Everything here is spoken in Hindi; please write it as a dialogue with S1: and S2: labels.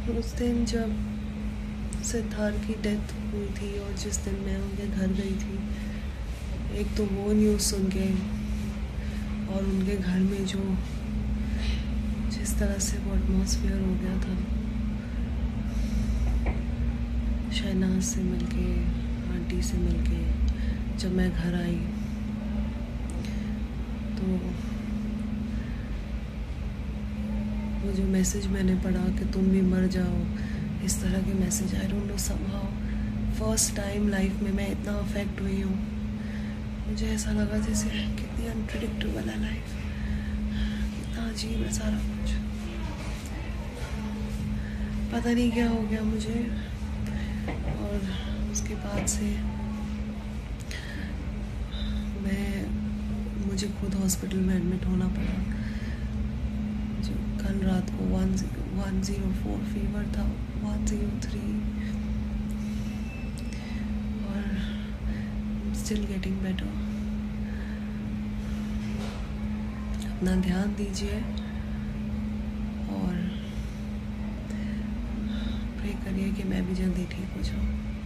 S1: उस दिन जब सिद्धार्थ की डेथ हुई थी और जिस दिन मैं उनके घर गई थी, एक तो वो न्यूज़ सुन के और उनके घर में जो जिस तरह से वो एटमॉस्फेयर हो गया था, शहनाज से मिलके, आंटी से मिलके जब मैं घर आई तो वो जो मैसेज मैंने पढ़ा कि तुम भी मर जाओ, इस तरह के message, I don't know, somehow first time life में मैं इतना अफेक्ट हुई हूँ। मुझे ऐसा लगा जैसे कितनी अनप्रिडिक्टेबल है लाइफ, कितना अजीब है सारा कुछ। पता नहीं क्या हो गया मुझे, और उसके बाद से मुझे खुद हॉस्पिटल में एडमिट होना पड़ा। जो कल रात को 104 फीवर था, 103, और स्टिल गेटिंग बेटर। अपना ध्यान दीजिए और प्रे करिए कि मैं भी जल्दी ठीक हो जाऊँ।